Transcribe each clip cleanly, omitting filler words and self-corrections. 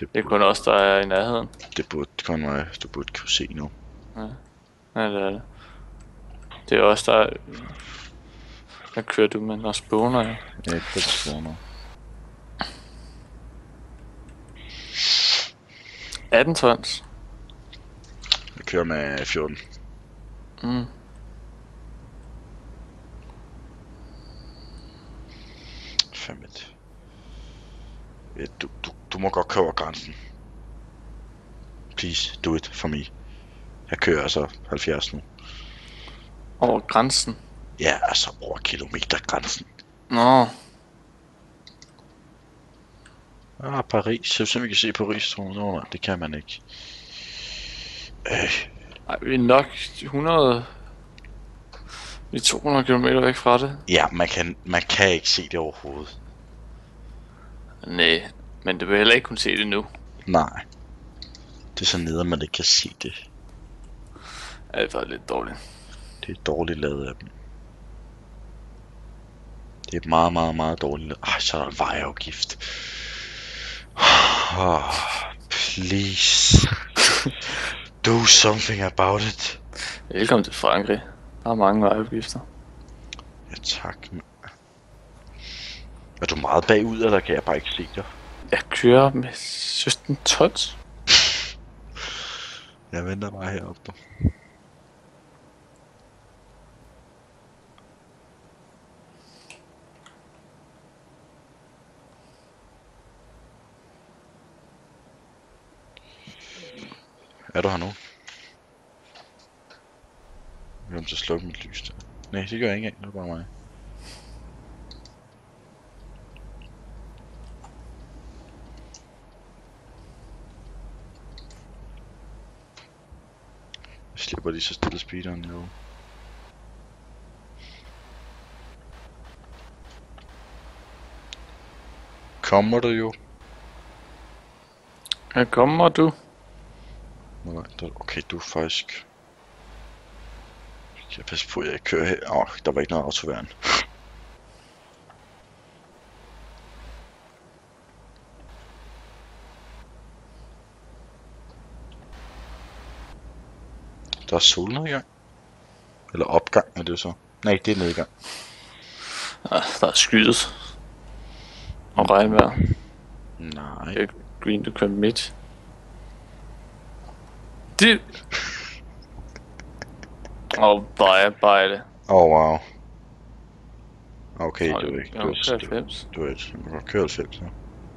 Det er kun os, der er i nærheden. Det burde kun være, du burde kunne se nu. Ja, ja det er det. Det er også der. Hvad kører du med, når spåner jeg? Ja, ikke den spawner. 18 tons. Jeg kører med 14. Mm. Fandmet. Ja, du må godt køre over grænsen. Please, do it for me. Jeg kører altså 70 nu. Over grænsen? Ja, altså over kilometergrænsen. Nå. Ah, Paris. Så vi kan se Paris, tror jeg. Det kan man ikke. Ej, vi er nok 100... Vi er 200 km væk fra det. Ja, man kan ikke se det overhovedet. Nej, men du vil heller ikke kunne se det nu. Nej. Det er så nede, at man ikke kan se det. Ja, det var lidt dårligt. Det er dårligt lavet af dem. Det er meget, meget, meget dårligt lavet. Ej, så er der en vejafgift. Oh, please. Do something about it. Velkommen til Frankrig. Der er mange vejafgifter. Ja, tak. Er du meget bagud, eller kan jeg bare ikke se dig? Jeg kører med 17 tons. Jeg venter bare heroppe. Er du her nu? Jeg glemte at slukke mit lys der. Nej, det gør jeg ikke engang. Det er bare mig. Jeg slipper lige så stille speederen jo. Kommer du jo? Her kommer du. Okay, du er faktisk... Jeg passer på, at jeg ikke kører her. Der var ikke noget autoværn. Der er solnedgang. Eller opgang er det jo så. Nej, det er nedgang. Ja, der er skyet. Og regnvejr. Nej. Det er green, du kører midt. Det... vejarbejde. Wow. Okay, Nå, du er ikke. jeg kører 90. Du er ikke. Du kan køre 90, så.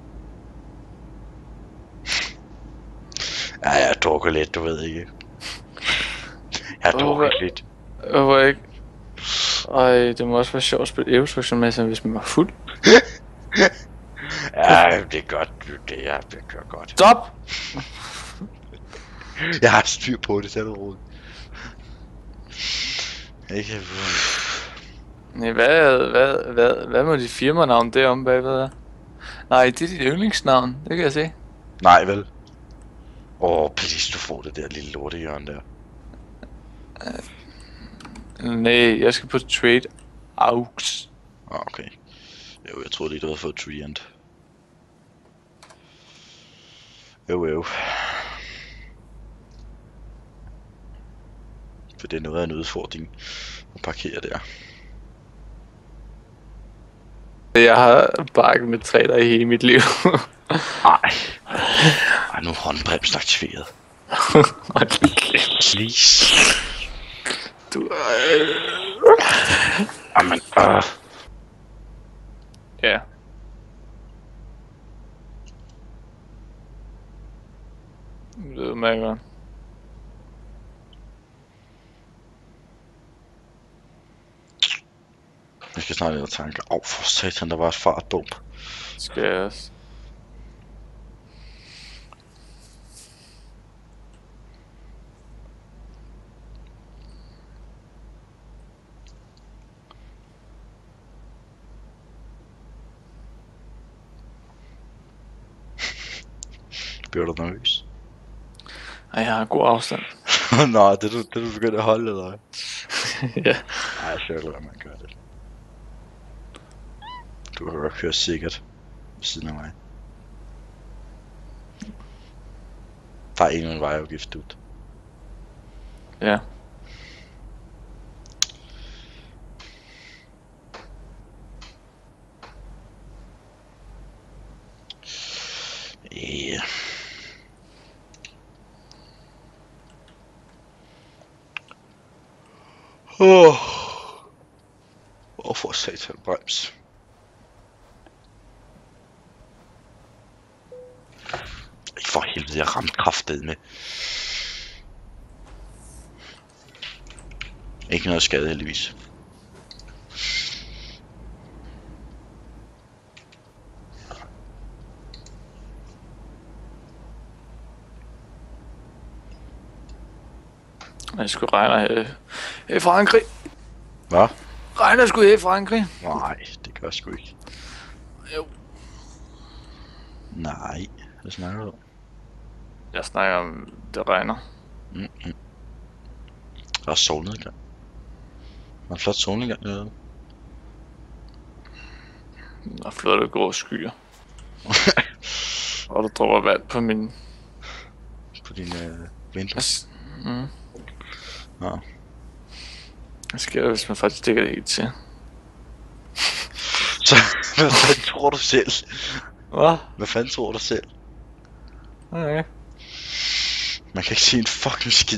Ja, jeg drukker lidt, du ved ikke. Jeg drukker lidt. Hvorfor ikke? Ej, det må også være sjovt at spille Evolution med sig, hvis man var fuld. Ja, det er godt. Det kører godt. Stop! Jeg har styr på det, selv roligt. Ikke. Nej, hvad må dit firmanavn derom bagved er? Nej, det er dit yndlingsnavn, det kan jeg se. Nej, vel? Please, du får det der lille lortehjørne der. Nej, jeg skal på Trade Aux. Okay. Jo, jeg troede lige, du havde fået Treant. Jo. For det er noget af en udfordring at parkere der. Jeg har bakket med træer i hele mit liv. Ej, nu er håndbremsen aktiveret. Please. Du Jamen, Ja. Det ved man godt. Jeg skal snart ind og tanke. For satan, der var et fartbump. Skal jeg også. Bliver du nervøs? Ej, jeg har god afstand. Nej, det er du begyndt at holde, eller? Ja. Nej, jeg skal lade man gøre det. Du kan godt køre sikkert ved siden af mig. Der er ikke nogen vejafgift, dude. Ja. Ja. For satan, brems. For helvede, jeg ramte kraftet med. Ikke noget skade, heldigvis. Jeg skulle regne i Frankrig. Hvad? Regner sgu i Frankrig. Nej, det gør jeg sgu ikke. Jo. Nej, hvad snakker du om? Jeg snakker om, det regner. Der er solnedgang. Der er en flot solnedgang derude. Der er flotte grå skyer. Og der dropper vand på min... På dine vinduer. Mm. Ja. Hvad sker der, hvis man faktisk stikker det helt til? Så, hvad fanden tror du selv? Hvad? Hvad fanden tror du selv? Okay. Man kan ikke se en fucking skid.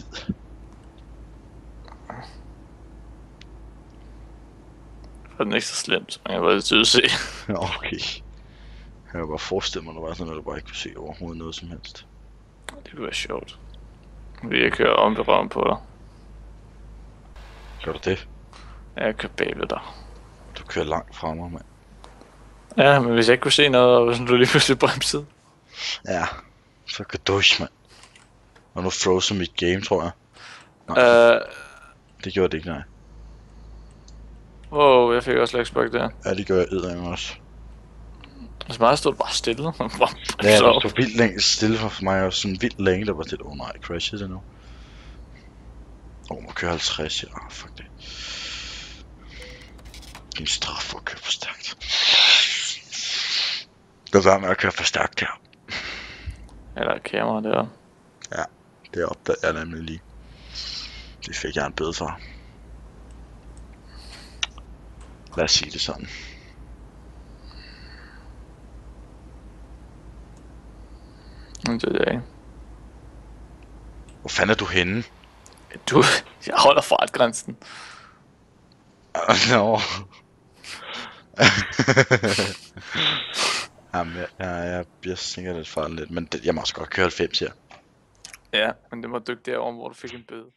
Det er den ikke så slemt, man kan bare lidt se. Okay. Jeg kan bare forestille mig, at der var sådan, at du bare ikke kunne se overhovedet noget som helst. Det kunne være sjovt. Vil jeg køre om det røven på dig? Gør du det? Jeg kører bagved dig. Du kører langt fra mig, mand. Ja, men hvis jeg ikke kunne se noget, og sådan du lige pludselig bremsede. Ja, så kan du mand. Og nu frozen mit game, tror jeg. Nej, det gjorde det ikke, nej. Wow, jeg fik også lagsbak der. Ja, det gør jeg eddermame også. Altså meget stod bare stille. Ja, det stod vildt længe stille for mig, og sådan vildt længe, der var til, nej, crashet det nu. Må køre 50, ja, fuck det. Det er en straf for at køre for stærkt. Der var med at køre for stærkt her. Ja, der er kamera der. Ja, det opdagede jeg nemlig lige. Det fik jeg en bøde for. Lad os sige det sådan. Det ved jeg ikke. Hvor fanden er du henne? Du, jeg holder fartgrænsen. Nå. Jamen, jeg bliver sikkert lidt farlig lidt, men jeg må også godt køre 90 her. Ja, men det må dykke derovre, hvor du fik en bøde.